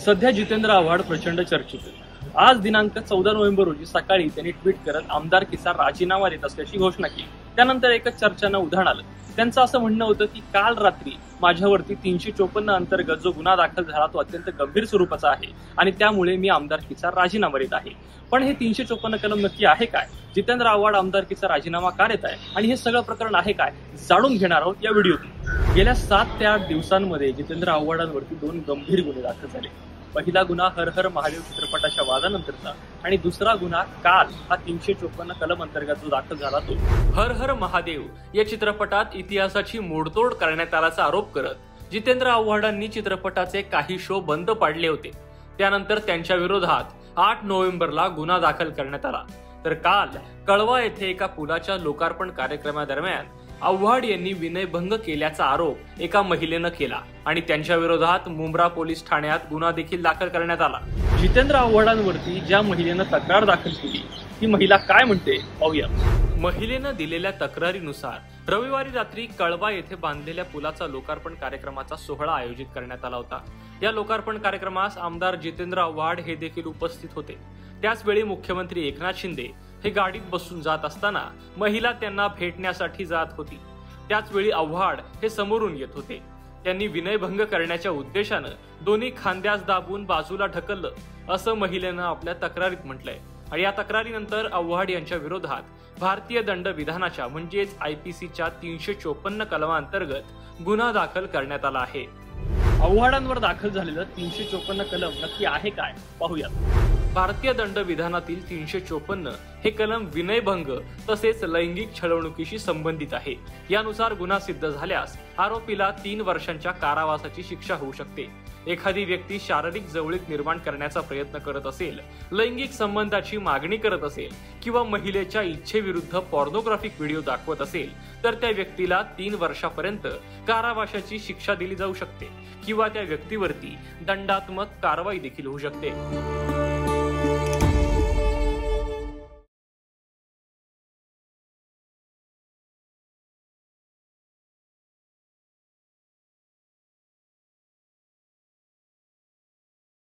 सध्या जितेंद्र आव्हाड प्रचंड चर्चेत आहेत. आज दिनांक 14 नोव्हेंबर रोजी सकाळी त्यांनी ट्विट करत आमदारकीचा राजीनामा देत असल्याची घोषणा केली. त्यानंतर एकच चर्चांना उधाण आलं. त्यांचं असं म्हणणं होतं की काल रात्री माझ्यावरती 354 अंतर्गत जो गुन्हा दाखल झाला तो अत्यंत गंभीर स्वरूपाचा आहे आणि त्यामुळे मी आमदारकीचा राजीनामा देत आहे. पण हे 354 कलम नक्की आहे काय? जितेंद्र आव्हाड आमदारकीचा राजीनामा का देत आहे आणि हे सगळं प्रकरण आहे काय जाणून घेणार आहोत या व्हिडिओतून. गेल्या 7 ते 8 दिवसांमध्ये जितेंद्र आव्हाडांवरती 2 गंभीर गुन्हे दाखल झाले. पहिला गुन्हा हर हर महादेव चित्रपटाच्या वादानंतरचा आणि दुसरा गुन्हा काल हा 354 कलम अंतर्गत जो दाखल झाला तो. हर हर महादेव या चित्रपटात इतिहासाची मोडतोड करण्यात आल्याचा आरोप करत जितेंद्र आव्हाडांनी चित्रपटाचे काही शो बंद पाडले होते. त्यानंतर त्यांच्या विरोधात 8 नोव्हेंबरला गुन्हा दाखल करण्यात आला. तर काल कळवा येथे एका पुलाच्या लोकार्पण कार्यक्रमादरम्यान आव्हाड यांनी विनयभंग केल्याचा आरोप एका महिलेनं केला आणि त्यांच्या विरोधात मुंब्रा पोलीस ठाण्यात गुन्हा देखील दाखल करण्यात आला. जितेंद्र आव्हाडांवरती ज्या महिलेनं तक्रार दाखल केली ती महिला काय म्हणते पाहूया. महिलेनं दिलेल्या तक्रारीनुसार रविवारी रात्री कळवा येथे बांधलेल्या पुलाचा लोकार्पण कार्यक्रमाचा सोहळा आयोजित करण्यात आला होता. या लोकार्पण कार्यक्रमास आमदार जितेंद्र आव्हाड हे देखील उपस्थित होते. त्याचवेळी मुख्यमंत्री एकनाथ शिंदे हे गाडीत बसून जात असताना महिला त्यांना भेटण्यासाठी जात होती. त्याचवेळी आव्हाड हे समोरून येत होते. त्यांनी विनयभंग करण्याच्या उद्देशानं दोन्ही खांद्यास दाबून बाजूला ढकललं असं महिलेनं आपल्या तक्रारीत म्हटलंय. आणि या तक्रारीनंतर आव्हाड यांच्या विरोधात भारतीय दंड विधानाच्या म्हणजेच IPCच्या 354 कलमांतर्गत गुन्हा दाखल करण्यात आला आहे. आव्हाडांवर दाखल झालेलं 354 कलम नक्की आहे काय पाहूयात. भारतीय दंड विधानातील 354 हे कलम विनयभंग तसेच लैंगिक छळवणुकीशी संबंधित आहे. यानुसार गुन्हा सिद्ध झाल्यास आरोपीला 3 वर्षांच्या कारावासाची शिक्षा होऊ शकते. एखादी व्यक्ती शारीरिक जवळीक निर्माण करण्याचा प्रयत्न करत असेल, लैंगिक संबंधाची मागणी करत असेल किंवा महिलेच्या इच्छेविरुद्ध पॉर्नोग्राफिक व्हिडिओ दाखवत असेल तर त्या व्यक्तीला 3 वर्षापर्यंत कारावासाची शिक्षा दिली जाऊ शकते किंवा त्या व्यक्तीवरती दंडात्मक कारवाई देखील होऊ शकते.